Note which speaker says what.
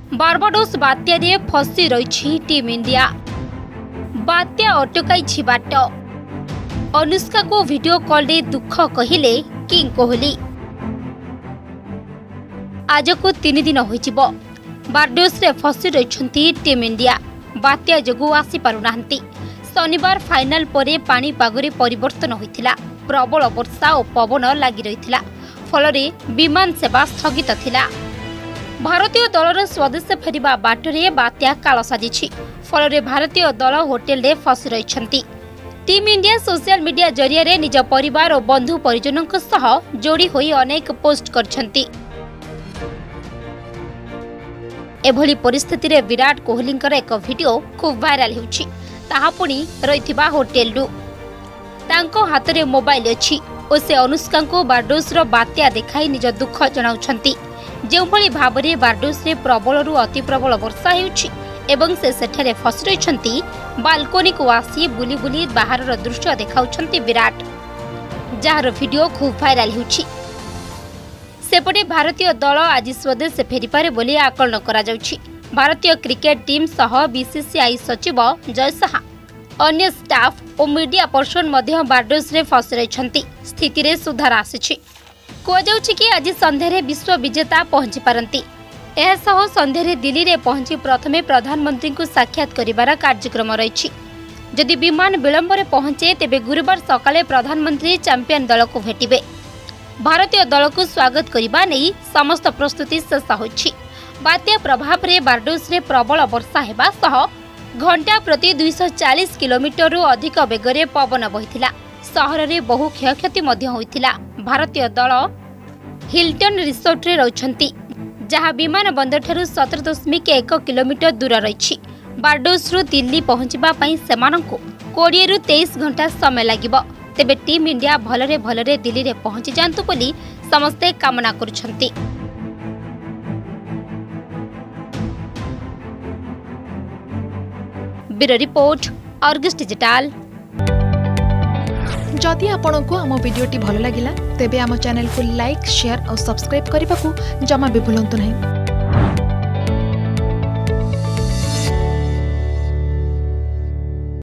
Speaker 1: Barbados बात्यारे फसी रही team India. बात्या अटकाई बाट। अनुष्का को वीडियो कॉल रे दुख कहिले किंग कोहली। आज को 3 दिन होइजिबो बारबाडोस रे फसी रही टीम इंडिया। बात्या जगु आसी पारुनांती। शनिवार फाइनल परे पानी पागरे परिवर्तन होइथिला। प्रबल वर्षा और पवन लगी रही फल विमान सेवा स्थगित थिला। भारतीय दलर स्वदेश फेरिबा बाटरे बात्या काल साजिछि। फल भारतीय दल होटेल रे फसी रहिछंती। टीम इंडिया सोशल मीडिया जरिया रे निज परिवार और बंधु परिजनों सह जोड़ी होई अनेक पोस्ट करछंती। एभली परिस्थिति रे विराट कोहली एक वीडियो खूब वायरल होउछि। ताहा पुणी रहिथिबा होटेल रु तांको हाथ रे मोबाइल अछि और से अनुष्का को बारबाडोस रो बात्या देखाई निज दुख जणाउछंती। जेउभली भाबरे बारबाडोस रे प्रबल रु अति प्रबल वर्षा हेउछि एवं से सेठरे फसी रहिछंती। बालकोनी को आसी बुली बुली बाहर रो दृश्य देखाउछंती विराट, जार वीडियो खूब वायरल होउछि। सेपटे भारतीय दल आज स्वदेश फेरी पारे बोली आकलन करा जाउछि। भारतीय क्रिकेट टीम सह बीसीसीआई सचिव जय शाह, अन्य स्टाफ और मीडिया पर्सन मध्य बारबाडोस रे फसी रहिछंती। स्थिति रे सुधार आसिछि। कुआ जाउछि कि आज संध्यारे विश्व विजेता पहुंची पारंती। एहा सह संध्यारे दिल्ली रे पहुंची प्रथमे प्रधानमंत्री को साक्षात करिवार कार्यक्रम रहिछि। जदि विमान विलंब रे पहुंचे तेबे गुरुवार सकाळे प्रधानमंत्री चैंपियन दल को भेटिबे। भारतीय दल को स्वागत करिबा नै समस्त प्रस्तुति शेष होछि। बात्या प्रभाव रे बारबाडोस रे प्रबल वर्षा हेबा सह घंटा प्रति 240 किलोमीटर रु अधिक बेगरे पवन बहिथिला। सहर रे बहु क्षयक्षति मध्य होइथिला। भारतीय दल हिल्टन रिसोर्ट रे रहुछंती, जहां विमान बंदर ठारू 17.1 किलोमीटर दूर रहिछि। बारबाडोस रु दिल्ली पहुंचबा पई सेमानंकु 20 रु 23 घंटा समय लागिबो। तेबे टीम इंडिया भलरे दिल्ली रे पहुंची जांतु बोली समस्ते कामना करुछंती। Bureau report, Argus digital.
Speaker 2: जदि आपंक आम भिडी भल लगा तेब आम चैनल को लाइक, शेयर और सब्सक्राइब करने को जमा भी भूलु नहीं।